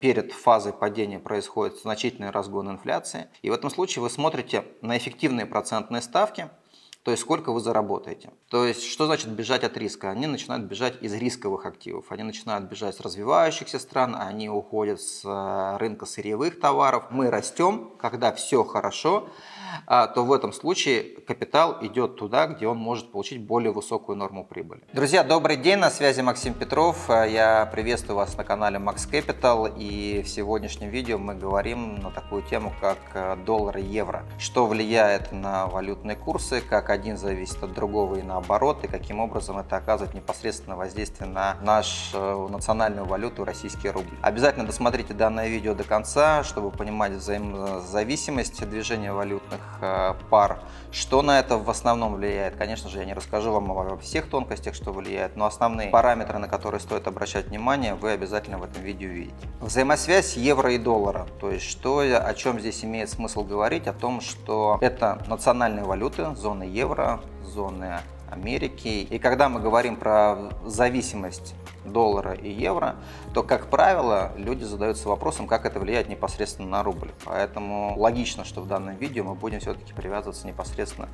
перед фазой падения происходит значительный разгон инфляции. И в этом случае вы смотрите на эффективные процентные ставки, то есть сколько вы заработаете. То есть что значит бежать от риска? Они начинают бежать из рисковых активов, они начинают бежать с развивающихся стран, они уходят с рынка сырьевых товаров. Мы растем, когда все хорошо, то в этом случае капитал идет туда, где он может получить более высокую норму прибыли. Друзья, добрый день, на связи Максим Петров. Я приветствую вас на канале Max Capital, и в сегодняшнем видео мы говорим на такую тему, как доллар и евро. Что влияет на валютные курсы, как один зависит от другого и наоборот, и каким образом это оказывает непосредственное воздействие на нашу национальную валюту российский рубль. Обязательно досмотрите данное видео до конца, чтобы понимать взаимозависимость движения валютных пар. Что на это в основном влияет? Конечно же, я не расскажу вам обо всех тонкостях, что влияет, но основные параметры, на которые стоит обращать внимание, вы обязательно в этом видео увидите. Взаимосвязь евро и доллара. То есть, о чем здесь имеет смысл говорить? О том, что это национальные валюты, зоны евро, зоны Америки. И когда мы говорим про зависимость доллара и евро, то, как правило, люди задаются вопросом, как это влияет непосредственно на рубль. Поэтому логично, что в данном видео мы будем все-таки привязываться непосредственно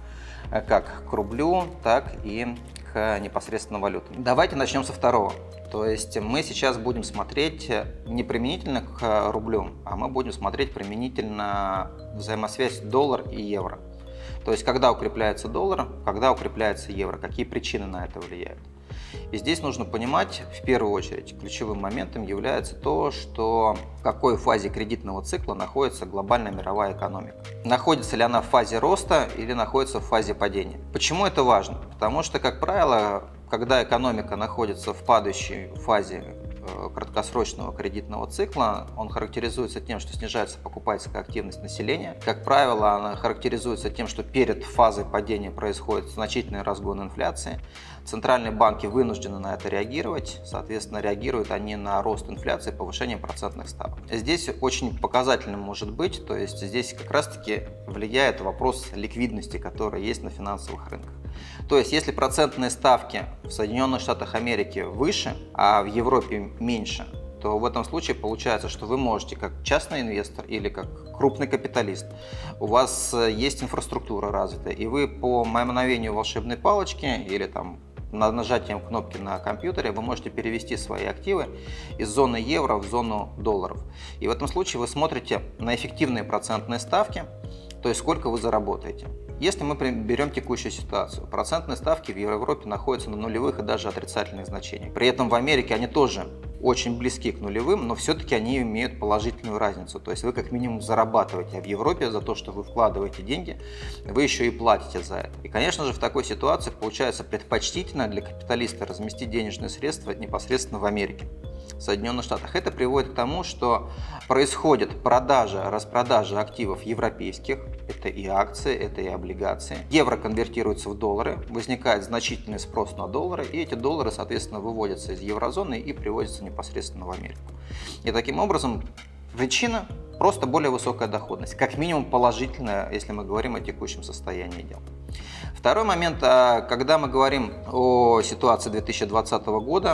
как к рублю, так и к непосредственно валютам. Давайте начнем со второго. То есть мы сейчас будем смотреть не применительно к рублю, а мы будем смотреть применительно взаимосвязь доллар и евро. То есть, когда укрепляется доллар, когда укрепляется евро, какие причины на это влияют. И здесь нужно понимать, в первую очередь, ключевым моментом является то, что в какой фазе кредитного цикла находится глобальная мировая экономика. Находится ли она в фазе роста или находится в фазе падения. Почему это важно? Потому что, как правило, когда экономика находится в падающей фазе краткосрочного кредитного цикла, он характеризуется тем, что снижается покупательская активность населения. Как правило, она характеризуется тем, что перед фазой падения происходит значительный разгон инфляции. Центральные банки вынуждены на это реагировать, соответственно, реагируют они на рост инфляции повышением процентных ставок. Здесь очень показательным может быть, то есть здесь как раз-таки влияет вопрос ликвидности, которая есть на финансовых рынках. То есть, если процентные ставки в Соединенных Штатах Америки выше, а в Европе меньше, то в этом случае получается, что вы можете как частный инвестор или как крупный капиталист, у вас есть инфраструктура развитая, и вы по мановению волшебной палочки или там нажатием кнопки на компьютере вы можете перевести свои активы из зоны евро в зону долларов. И в этом случае вы смотрите на эффективные процентные ставки, то есть сколько вы заработаете. Если мы берем текущую ситуацию, процентные ставки в Европе находятся на нулевых и даже отрицательных значениях. При этом в Америке они тоже очень близки к нулевым, но все-таки они имеют положительную разницу. То есть вы как минимум зарабатываете, а в Европе за то, что вы вкладываете деньги, вы еще и платите за это. И, конечно же, в такой ситуации получается предпочтительно для капиталиста разместить денежные средства непосредственно в Америке, в Соединенных Штатах. Это приводит к тому, что происходит распродажа активов европейских, это и акции, это и облигации. Евро конвертируется в доллары, возникает значительный спрос на доллары, и эти доллары, соответственно, выводятся из еврозоны и приводятся непосредственно в Америку. И таким образом причина просто более высокая доходность, как минимум положительная, если мы говорим о текущем состоянии дел. Второй момент, когда мы говорим о ситуации 2020 года,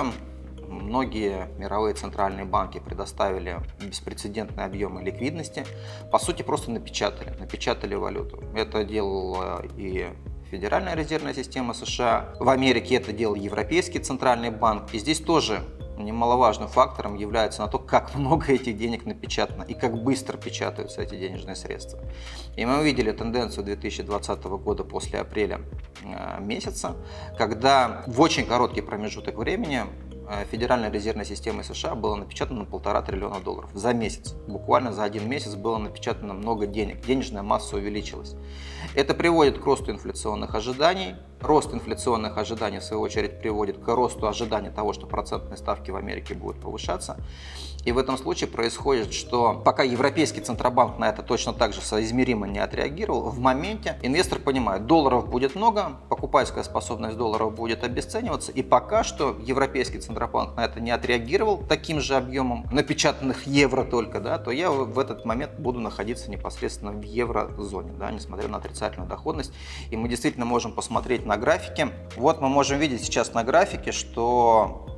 многие мировые центральные банки предоставили беспрецедентные объемы ликвидности, по сути просто напечатали валюту. Это делала и Федеральная резервная система США, в Америке это делал Европейский центральный банк, и здесь тоже немаловажным фактором является на то, как много этих денег напечатано и как быстро печатаются эти денежные средства. И мы увидели тенденцию 2020 года после апреля месяца, когда в очень короткий промежуток времени Федеральной резервной системой США было напечатано $1,5 триллиона за месяц. Буквально за один месяц было напечатано много денег, денежная масса увеличилась. Это приводит к росту инфляционных ожиданий. Рост инфляционных ожиданий, в свою очередь, приводит к росту ожидания того, что процентные ставки в Америке будут повышаться. И в этом случае происходит, что пока Европейский Центробанк на это точно так же соизмеримо не отреагировал, в моменте инвестор понимает, долларов будет много, покупательская способность долларов будет обесцениваться, и пока что Европейский Центробанк на это не отреагировал таким же объемом напечатанных евро только, да, то я в этот момент буду находиться непосредственно в еврозоне, да, несмотря на отрицательную доходность. И мы действительно можем посмотреть на графике. Вот мы можем видеть сейчас на графике, что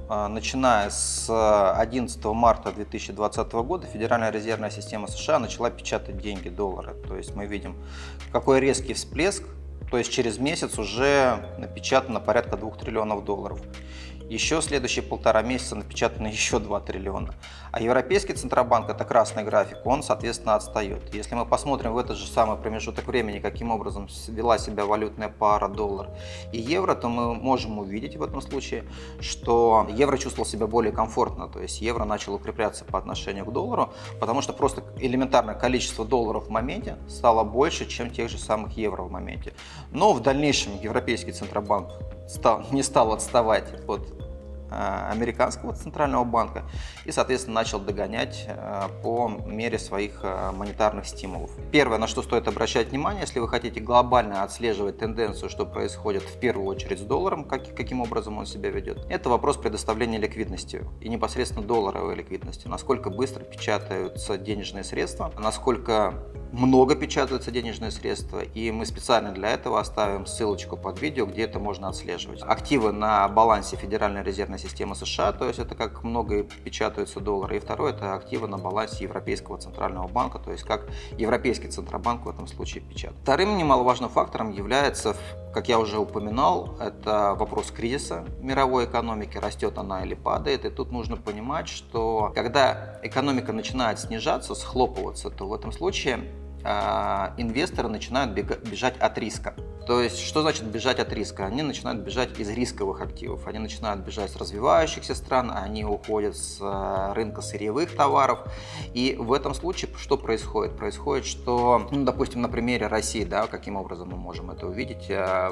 начиная с 11 марта 2020 года Федеральная резервная система США начала печатать деньги, доллары. То есть мы видим, какой резкий всплеск, то есть через месяц уже напечатано порядка 2 триллионов долларов. Еще следующие 1,5 месяца напечатано еще 2 триллиона. А Европейский Центробанк, это красный график, он, соответственно, отстает. Если мы посмотрим в этот же самый промежуток времени, каким образом вела себя валютная пара доллар и евро, то мы можем увидеть в этом случае, что евро чувствовал себя более комфортно. То есть евро начал укрепляться по отношению к доллару, потому что просто элементарное количество долларов в моменте стало больше, чем тех же самых евро в моменте. Но в дальнейшем Европейский Центробанк не стал отставать от американского центрального банка и, соответственно, начал догонять по мере своих монетарных стимулов. Первое, на что стоит обращать внимание, если вы хотите глобально отслеживать тенденцию, что происходит в первую очередь с долларом, каким образом он себя ведет, это вопрос предоставления ликвидности и непосредственно долларовой ликвидности. Насколько быстро печатаются денежные средства, насколько много печатаются денежные средства, и мы специально для этого оставим ссылочку под видео, где это можно отслеживать. Активы на балансе Федеральной резервной системы США, то есть это как много печатаются доллары, и второе, это активы на балансе Европейского центрального банка, то есть как Европейский Центробанк в этом случае печатает. Вторым немаловажным фактором является, как я уже упоминал, это вопрос кризиса мировой экономики, растет она или падает, и тут нужно понимать, что когда экономика начинает снижаться, схлопываться, то в этом случае инвесторы начинают бежать от риска. То есть, что значит бежать от риска? Они начинают бежать из рисковых активов, они начинают бежать с развивающихся стран, они уходят с рынка сырьевых товаров. И в этом случае что происходит? Происходит, что, допустим, на примере России, да, каким образом мы можем это увидеть,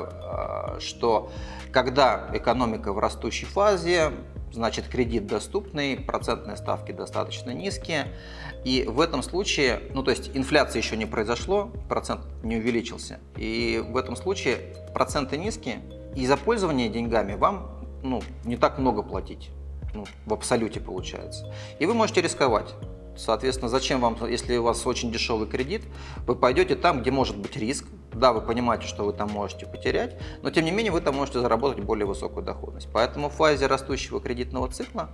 что когда экономика в растущей фазе, значит, кредит доступный, процентные ставки достаточно низкие, и в этом случае, то есть инфляция еще не произошло, процент не увеличился, и в этом случае проценты низкие, и за пользование деньгами вам не так много платить, в абсолюте получается, и вы можете рисковать. Соответственно, зачем вам, если у вас очень дешевый кредит, вы пойдете там, где может быть риск. Да, вы понимаете, что вы там можете потерять, но тем не менее вы там можете заработать более высокую доходность. Поэтому в фазе растущего кредитного цикла,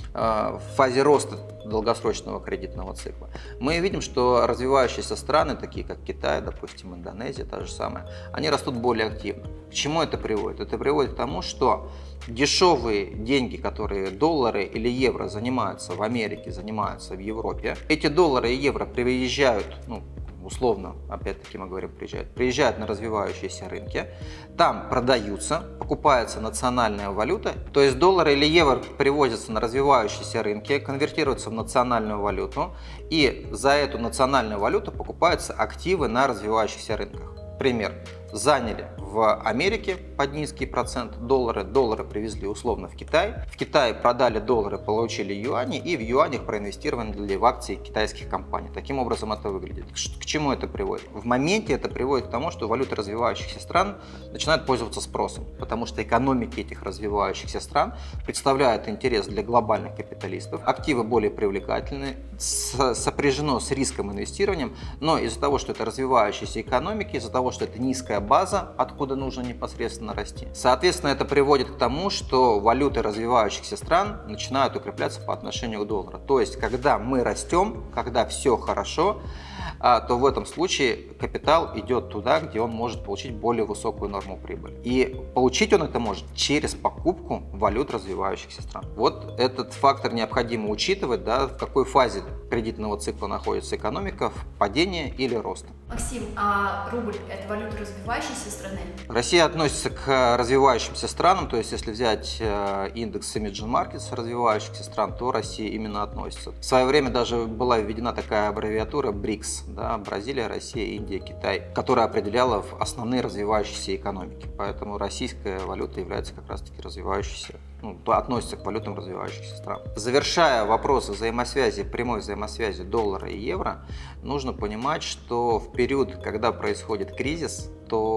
в фазе роста долгосрочного кредитного цикла, мы видим, что развивающиеся страны, такие как Китай, допустим, Индонезия, та же самая, они растут более активно. К чему это приводит? Это приводит к тому, что дешевые деньги, которые доллары или евро занимаются в Америке, занимаются в Европе, эти доллары и евро приезжают, условно, опять-таки мы говорим, приезжают на развивающиеся рынки, там продаются, покупается национальная валюта, то есть доллары или евро привозятся на развивающиеся рынки, конвертируются в национальную валюту, и за эту национальную валюту покупаются активы на развивающихся рынках. Пример. Заняли в Америке под низкий процент доллары привезли условно в Китае продали доллары, получили юани, и в юанях проинвестировали в акции китайских компаний. Таким образом это выглядит. К чему это приводит? В моменте это приводит к тому, что валюты развивающихся стран начинают пользоваться спросом, потому что экономики этих развивающихся стран представляют интерес для глобальных капиталистов, активы более привлекательны, сопряжено с риском инвестирования, но из-за того, что это развивающиеся экономики, из-за того, что это низкая база, откуда нужно непосредственно расти. Соответственно, это приводит к тому, что валюты развивающихся стран начинают укрепляться по отношению к доллару. То есть, когда мы растем, когда все хорошо, то в этом случае капитал идет туда, где он может получить более высокую норму прибыли. И получить он это может через покупку валют развивающихся стран. Вот этот фактор необходимо учитывать, да, в какой фазе кредитного цикла находится экономика, в падении или роста. Максим, а рубль – это валюта развивающейся страны? Россия относится к развивающимся странам, то есть если взять индекс Emerging Markets развивающихся стран, то Россия именно относится. В свое время даже была введена такая аббревиатура БРИКС, да, Бразилия, Россия, Индия, Китай, которая определяла основные развивающиеся экономики. Поэтому российская валюта является как раз-таки развивающейся, относится к валютам развивающихся стран. Завершая вопросы взаимосвязи, прямой взаимосвязи доллара и евро, нужно понимать, что в период, когда происходит кризис,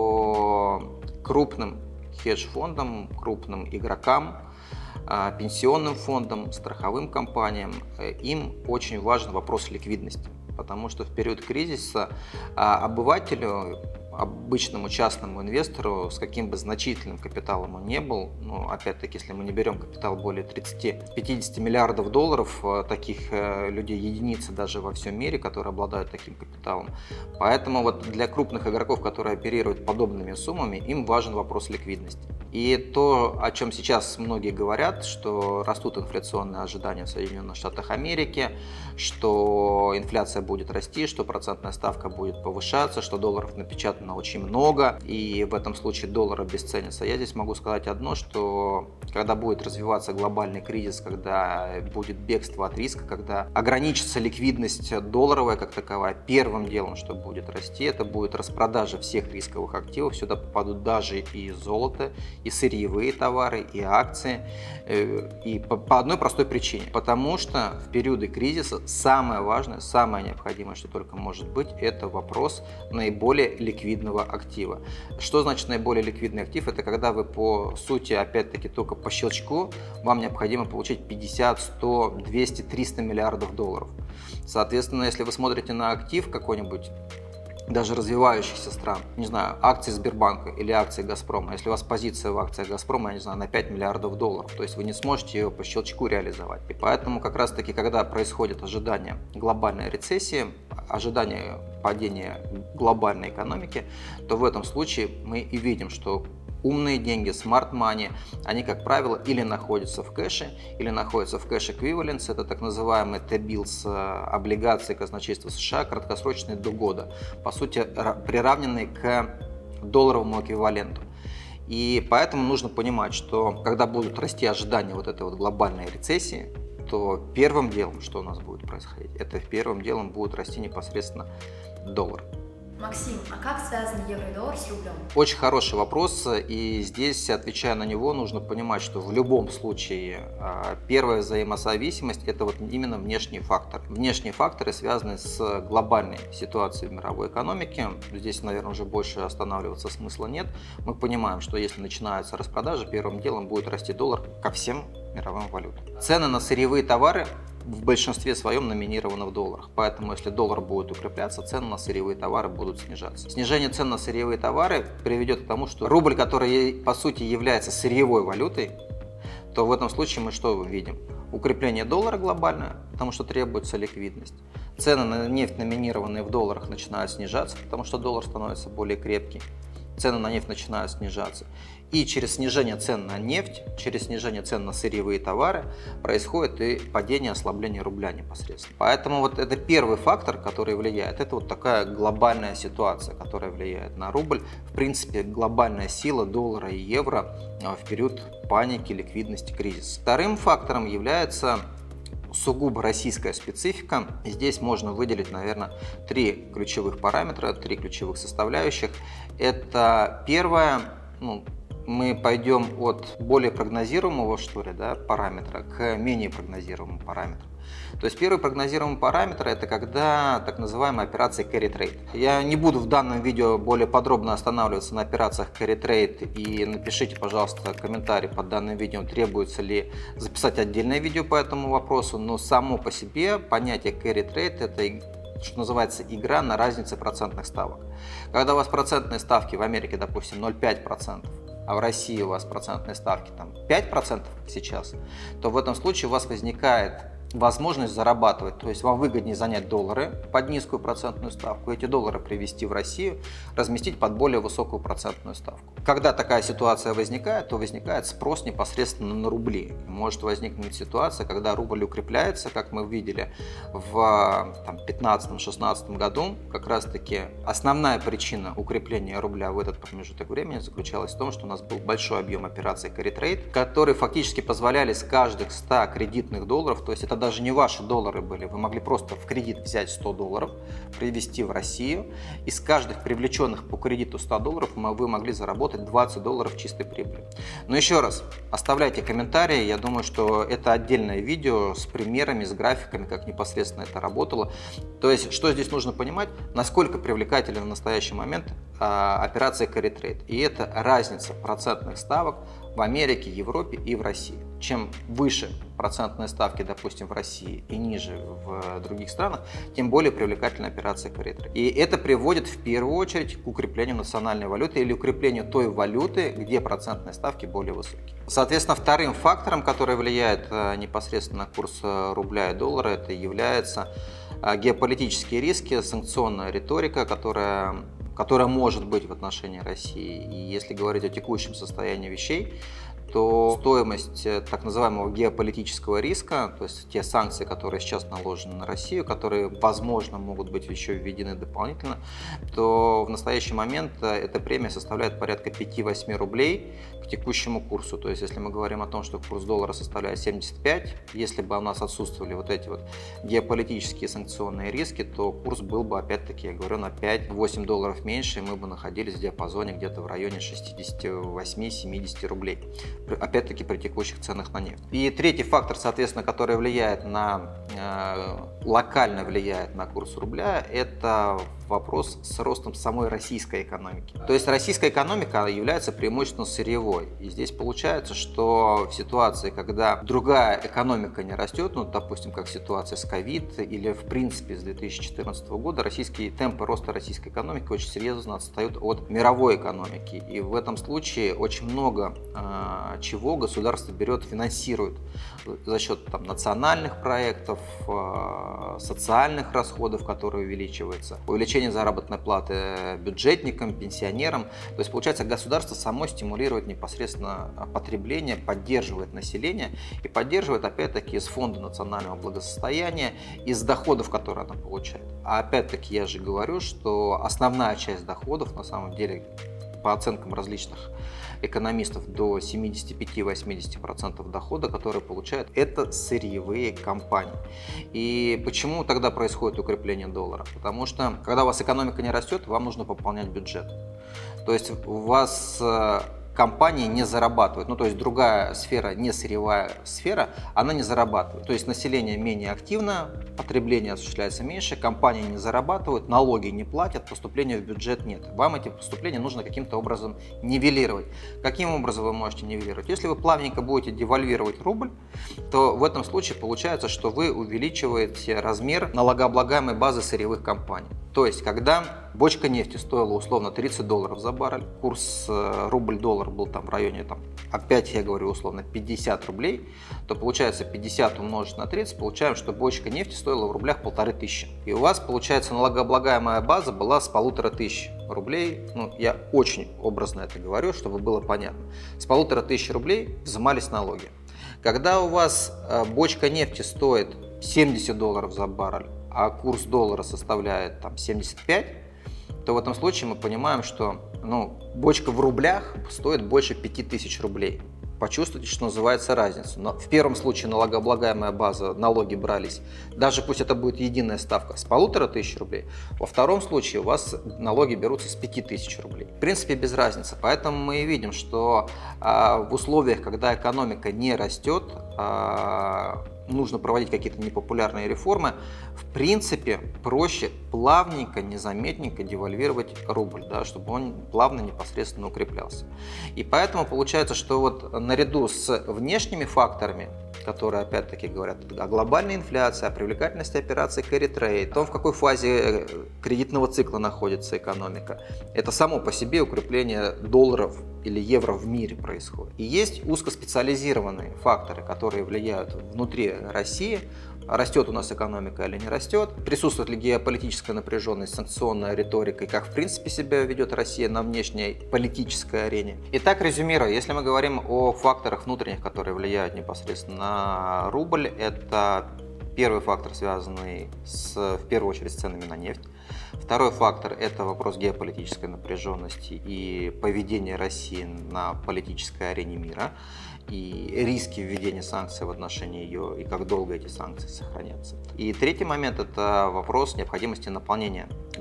то крупным хедж-фондам, крупным игрокам, пенсионным фондам, страховым компаниям, им очень важен вопрос ликвидности. Потому что в период кризиса обывателю обычному частному инвестору, с каким бы значительным капиталом он не был, ну, опять-таки, если мы не берем капитал более 30-50 миллиардов долларов, таких людей единицы даже во всем мире, которые обладают таким капиталом. Поэтому вот для крупных игроков, которые оперируют подобными суммами, им важен вопрос ликвидности. И то, о чем сейчас многие говорят, что растут инфляционные ожидания в Соединенных Штатах Америки, что инфляция будет расти, что процентная ставка будет повышаться, что долларов напечатано очень много, и в этом случае доллар обесценится. Я здесь могу сказать одно, что когда будет развиваться глобальный кризис, когда будет бегство от риска, когда ограничится ликвидность долларовая как таковая, первым делом, что будет расти, это будет распродажа всех рисковых активов. Сюда попадут даже и золото, и сырьевые товары, и акции. И по одной простой причине. Потому что в периоды кризиса самое важное, самое необходимое, что только может быть, это вопрос наиболее ликвидного актива. Что значит наиболее ликвидный актив? Это когда вы по сути, опять-таки, только по щелчку вам необходимо получить 50, 100, 200, 300 миллиардов долларов. Соответственно, если вы смотрите на актив какой-нибудь, даже развивающихся стран, не знаю, акции Сбербанка или акции Газпрома, если у вас позиция в акциях Газпрома, я не знаю, на 5 миллиардов долларов, то есть вы не сможете ее по щелчку реализовать. И поэтому как раз таки, когда происходит ожидание глобальной рецессии, ожидание падения глобальной экономики, то в этом случае мы и видим, что умные деньги, smart money, они, как правило, или находятся в кэше, или находятся в кэш эквиваленс, это так называемые T-bills, облигации казначейства США, краткосрочные до года, по сути, приравненные к долларовому эквиваленту. И поэтому нужно понимать, что когда будут расти ожидания вот этой вот глобальной рецессии, то первым делом, что у нас будет происходить, это первым делом будет расти непосредственно доллар. Максим, а как связаны евро и доллар с рублем? Очень хороший вопрос, и здесь, отвечая на него, нужно понимать, что в любом случае первая взаимозависимость – это вот именно внешний фактор. Внешние факторы связаны с глобальной ситуацией в мировой экономике. Здесь, наверное, уже больше останавливаться смысла нет. Мы понимаем, что если начинаются распродажи, первым делом будет расти доллар ко всем мировым валютам. Цены на сырьевые товары в большинстве своем номинированы в долларах. Поэтому, если доллар будет укрепляться, цены на сырьевые товары будут снижаться. Снижение цен на сырьевые товары приведет к тому, что рубль, который по сути является сырьевой валютой, то в этом случае мы что видим? Укрепление доллара глобальное, потому что требуется ликвидность. Цены на нефть, номинированные в долларах, начинают снижаться, потому что доллар становится более крепкий. Цены на нефть начинают снижаться. И через снижение цен на нефть, через снижение цен на сырьевые товары происходит и падение, ослабление рубля непосредственно. Поэтому вот это первый фактор, который влияет. Это вот такая глобальная ситуация, которая влияет на рубль. В принципе, глобальная сила доллара и евро в период паники, ликвидности, кризиса. Вторым фактором является сугубо российская специфика. И здесь можно выделить, наверное, три ключевых параметра, три ключевых составляющих. Это первое, мы пойдем от более прогнозируемого, что ли, параметра к менее прогнозируемому параметру. То есть первый прогнозируемый параметр – это когда так называемая операция carry trade. Я не буду в данном видео более подробно останавливаться на операциях carry trade, и напишите, пожалуйста, комментарий под данным видео, требуется ли записать отдельное видео по этому вопросу, но само по себе понятие carry trade – это, что называется, игра на разнице процентных ставок. Когда у вас процентные ставки в Америке, допустим, 0,5%, а в России у вас процентные ставки 5% сейчас, то в этом случае у вас возникает возможность зарабатывать, то есть вам выгоднее занять доллары под низкую процентную ставку, эти доллары привезти в Россию, разместить под более высокую процентную ставку. Когда такая ситуация возникает, то возникает спрос непосредственно на рубли. Может возникнуть ситуация, когда рубль укрепляется, как мы видели в 2015-2016 году. Как раз таки основная причина укрепления рубля в этот промежуток времени заключалась в том, что у нас был большой объем операций carry trade, которые фактически позволяли с каждых 100 кредитных долларов, то есть это даже не ваши доллары были, вы могли просто в кредит взять 100 долларов, привезти в Россию, и с каждых привлеченных по кредиту 100 долларов вы могли заработать 20 долларов чистой прибыли. Но еще раз, оставляйте комментарии, я думаю, что это отдельное видео с примерами, с графиками, как непосредственно это работало. То есть, что здесь нужно понимать, насколько привлекательны в настоящий момент операции carry trade. И это разница процентных ставок в Америке, Европе и в России. Чем выше процентные ставки, допустим, в России и ниже в других странах, тем более привлекательна операция carry trade. И это приводит в первую очередь к укреплению национальной валюты или укреплению той валюты, где процентные ставки более высокие. Соответственно, вторым фактором, который влияет непосредственно на курс рубля и доллара, это является геополитические риски, санкционная риторика, которая может быть в отношении России. И если говорить о текущем состоянии вещей, то стоимость так называемого геополитического риска, то есть те санкции, которые сейчас наложены на Россию, которые, возможно, могут быть еще введены дополнительно, то в настоящий момент эта премия составляет порядка 5-8 рублей к текущему курсу. То есть если мы говорим о том, что курс доллара составляет 75, если бы у нас отсутствовали вот эти вот геополитические санкционные риски, то курс был бы, опять-таки, я говорю, на 5-8 долларов меньше, и мы бы находились в диапазоне где-то в районе 68-70 рублей. Опять-таки при текущих ценах на нефть. И третий фактор, соответственно, который локально влияет на курс рубля, это вопрос с ростом самой российской экономики. То есть российская экономика является преимущественно сырьевой. И здесь получается, что в ситуации, когда другая экономика не растет, ну, допустим, как ситуация с ковид или в принципе с 2014 года, темпы роста российской экономики очень серьезно отстают от мировой экономики. И в этом случае очень много чего государство берет, финансирует за счет национальных проектов, социальных расходов, которые увеличиваются, увеличение заработной платы бюджетникам, пенсионерам. То есть, получается, государство само стимулирует непосредственно потребление, поддерживает население и поддерживает, опять-таки, из фонда национального благосостояния, из доходов, которые оно получает. А опять-таки, я же говорю, что основная часть доходов, на самом деле, по оценкам различных экономистов, до 75-80% дохода, которые получают, это сырьевые компании. И почему тогда происходит укрепление доллара? Потому что, когда у вас экономика не растет, вам нужно пополнять бюджет. То есть у вас компании не зарабатывают, ну то есть другая сфера, не сырьевая сфера, она не зарабатывает. То есть население менее активно, потребление осуществляется меньше, компании не зарабатывают, налоги не платят, поступления в бюджет нет. Вам эти поступления нужно каким-то образом нивелировать. Каким образом вы можете нивелировать? Если вы плавненько будете девальвировать рубль, то в этом случае получается, что вы увеличиваете размер налогооблагаемой базы сырьевых компаний. То есть, когда бочка нефти стоила условно $30 за баррель, курс рубль-доллар был там в районе, опять я говорю условно, 50 рублей, то получается 50 умножить на 30, получаем, что бочка нефти стоила в рублях 1500. И у вас, получается, налогооблагаемая база была с 1500 рублей, ну, я очень образно это говорю, чтобы было понятно. С 1500 рублей взимались налоги. Когда у вас бочка нефти стоит $70 за баррель, а курс доллара составляет 75, то в этом случае мы понимаем, что бочка в рублях стоит больше 5000 рублей. Почувствуйте, что называется, разницу. Но в первом случае налогооблагаемая база, налоги брались, даже пусть это будет единая ставка, с 1500 рублей. Во втором случае у вас налоги берутся с 5000 рублей. В принципе, без разницы. Поэтому мы и видим, что в условиях, когда экономика не растет, нужно проводить какие-то непопулярные реформы, в принципе, проще плавненько, незаметненько девальвировать рубль, да, чтобы он плавно, непосредственно укреплялся. И поэтому получается, что вот наряду с внешними факторами, которые опять-таки говорят о глобальной инфляции, о привлекательности операций carry trade, о том, в какой фазе кредитного цикла находится экономика, это само по себе укрепление долларов или евро в мире происходит. И есть узкоспециализированные факторы, которые влияют внутри России. Растет у нас экономика или не растет, присутствует ли геополитическая напряженность, санкционная риторика и как в принципе себя ведет Россия на внешней политической арене. Итак, резюмируя, если мы говорим о факторах внутренних, которые влияют непосредственно на рубль, это первый фактор, связанный в первую очередь с ценами на нефть. Второй фактор – это вопрос геополитической напряженности и поведения России на политической арене мира, и риски введения санкций в отношении ее, и как долго эти санкции сохранятся. И третий момент – это вопрос необходимости наполнения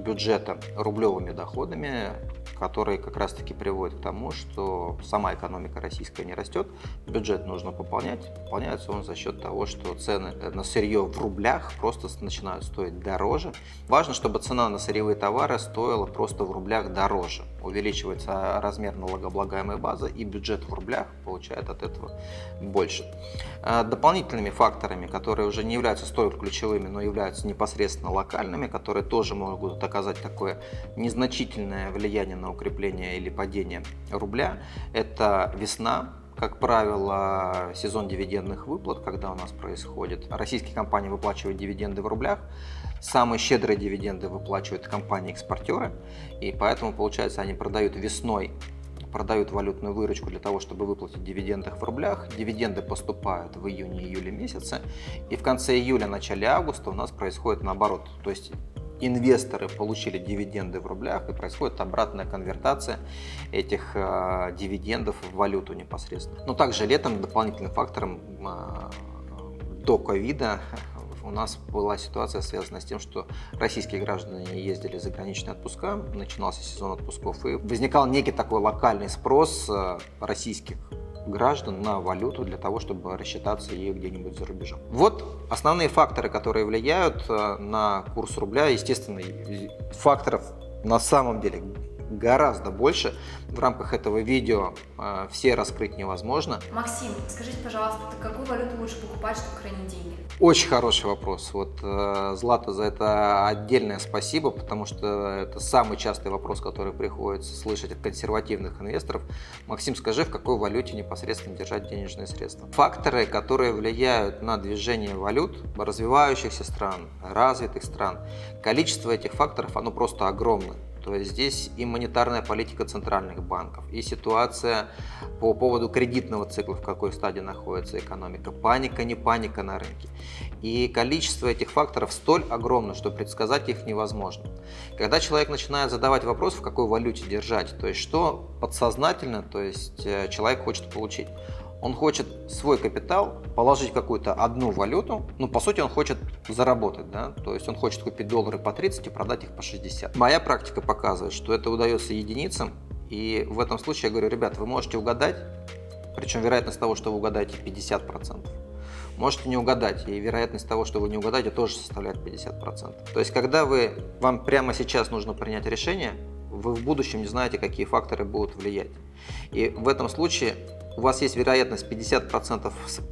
бюджета рублевыми доходами, которые как раз-таки приводят к тому, что сама экономика российская не растет, бюджет нужно пополнять. Пополняется он за счет того, что цены на сырье в рублях просто начинают стоить дороже. Важно, чтобы цена на сырьевые товары стоила просто в рублях дороже. Увеличивается размер налогооблагаемой базы, и бюджет в рублях получает от этого больше. Дополнительными факторами, которые уже не являются столь ключевыми, но являются непосредственно локальными, которые тоже могут оказать такое незначительное влияние на укрепление или падение рубля, это весна. Как правило, сезон дивидендных выплат, когда у нас происходит. Российские компании выплачивают дивиденды в рублях. Самые щедрые дивиденды выплачивают компании-экспортеры. И поэтому, получается, они продают весной, продают валютную выручку для того, чтобы выплатить дивиденды в рублях. Дивиденды поступают в июне-июле месяце. И в конце июля, начале августа у нас происходит наоборот. То есть инвесторы получили дивиденды в рублях, и происходит обратная конвертация этих дивидендов в валюту непосредственно. Но также летом дополнительным фактором до ковида у нас была ситуация, связанная с тем, что российские граждане ездили в заграничные отпуска, начинался сезон отпусков, и возникал некий такой локальный спрос российских граждан на валюту для того, чтобы рассчитаться ею где-нибудь за рубежом. Вот основные факторы, которые влияют на курс рубля. Естественно, факторов на самом деле гораздо больше. В рамках этого видео все раскрыть невозможно. Максим, скажите, пожалуйста, какую валюту лучше покупать, чтобы хранить деньги? Очень хороший вопрос. Вот Злата, за это отдельное спасибо, потому что это самый частый вопрос, который приходится слышать от консервативных инвесторов. Максим, скажи, в какой валюте непосредственно держать денежные средства? Факторы, которые влияют на движение валют развивающихся стран, развитых стран, количество этих факторов, оно просто огромное. То есть здесь и монетарная политика центральных банков, и ситуация по поводу кредитного цикла, в какой стадии находится экономика, паника, не паника на рынке. И количество этих факторов столь огромно, что предсказать их невозможно. Когда человек начинает задавать вопрос, в какой валюте держать, то есть что подсознательно, то есть человек хочет получить. Он хочет свой капитал положить в какую-то одну валюту, ну, по сути, он хочет заработать, да, то есть он хочет купить доллары по 30 и продать их по 60. Моя практика показывает, что это удается единицам, и в этом случае я говорю, ребят, вы можете угадать, причем вероятность того, что вы угадаете, 50%. Можете не угадать, и вероятность того, что вы не угадаете, тоже составляет 50%. То есть, когда вам прямо сейчас нужно принять решение, вы в будущем не знаете, какие факторы будут влиять. И в этом случае у вас есть вероятность 50%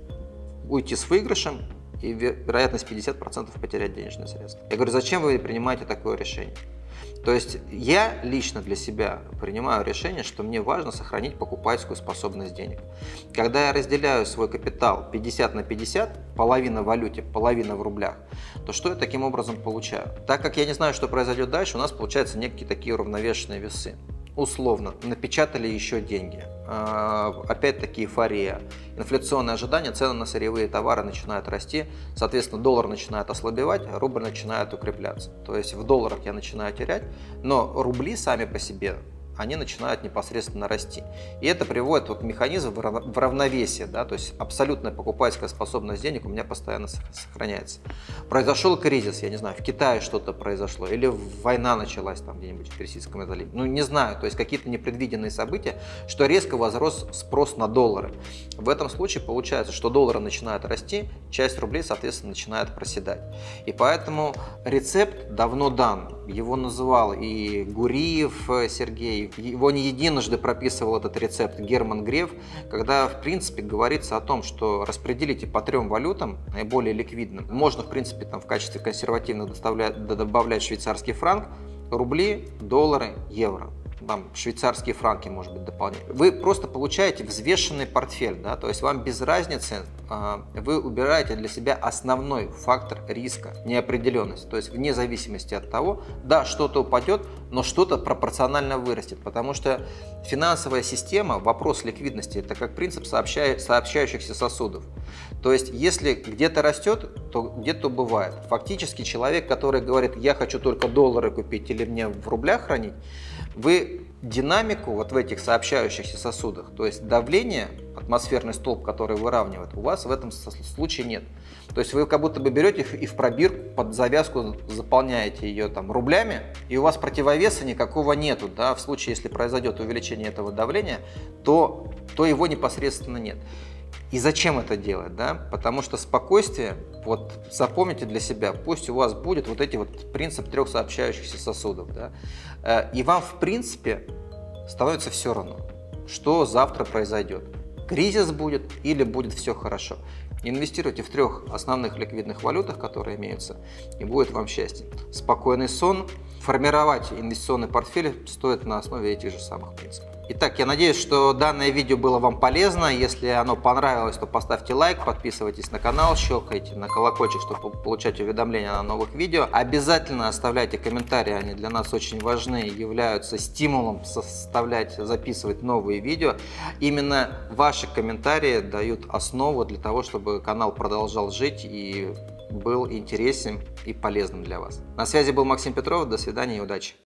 уйти с выигрышем и вероятность 50% потерять денежные средства. Я говорю, зачем вы принимаете такое решение? То есть я лично для себя принимаю решение, что мне важно сохранить покупательскую способность денег. Когда я разделяю свой капитал 50 на 50, половина в валюте, половина в рублях, то что я таким образом получаю? Так как я не знаю, что произойдет дальше, у нас получаются некие такие уравновешенные весы. Условно, напечатали еще деньги. Опять-таки эйфория. Инфляционные ожидания, цены на сырьевые товары начинают расти, соответственно, доллар начинает ослабевать, рубль начинает укрепляться. То есть в долларах я начинаю терять, но рубли сами по себе, они начинают непосредственно расти. И это приводит вот механизм в равновесие, да, то есть абсолютная покупательская способность денег у меня постоянно сохраняется. Произошел кризис, я не знаю, в Китае что-то произошло, или война началась там где-нибудь в Персидском заливе, ну не знаю, то есть какие-то непредвиденные события, что резко возрос спрос на доллары. В этом случае получается, что доллары начинают расти, часть рублей, соответственно, начинает проседать. И поэтому рецепт давно дан, его называл и Гуриев Сергей, его не единожды прописывал этот рецепт Герман Греф, когда, в принципе, говорится о том, что распределите по 3 валютам, наиболее ликвидным. Можно, в принципе, там, в качестве консервативных добавлять швейцарский франк, рубли, доллары, евро. Там швейцарские франки, может быть, дополнительно. Вы просто получаете взвешенный портфель, да, то есть вам без разницы, вы убираете для себя основной фактор риска, неопределенность, то есть вне зависимости от того, да, что-то упадет, но что-то пропорционально вырастет, потому что финансовая система, вопрос ликвидности, это как принцип сообщающихся сосудов. То есть если где-то растет, то где-то убывает. Фактически человек, который говорит, я хочу только доллары купить или мне в рублях хранить, вы динамику вот в этих сообщающихся сосудах, то есть давление, атмосферный столб, который выравнивает, у вас в этом случае нет. То есть вы как будто бы берете и в пробирку под завязку заполняете ее там рублями, и у вас противовеса никакого нету. Да? В случае, если произойдет увеличение этого давления, то его непосредственно нет. И зачем это делать? Да? Потому что спокойствие, вот запомните для себя, пусть у вас будет вот эти вот принцип 3 сообщающихся сосудов. Да? И вам в принципе становится все равно, что завтра произойдет. Кризис будет или будет все хорошо. Инвестируйте в 3 основных ликвидных валютах, которые имеются, и будет вам счастье. Спокойный сон. Формировать инвестиционный портфель стоит на основе этих же самых принципов. Итак, я надеюсь, что данное видео было вам полезно. Если оно понравилось, то поставьте лайк, подписывайтесь на канал, щелкайте на колокольчик, чтобы получать уведомления о новых видео. Обязательно оставляйте комментарии, они для нас очень важны, являются стимулом записывать новые видео. Именно ваши комментарии дают основу для того, чтобы канал продолжал жить и был интересен и полезным для вас. На связи был Максим Петров. До свидания и удачи!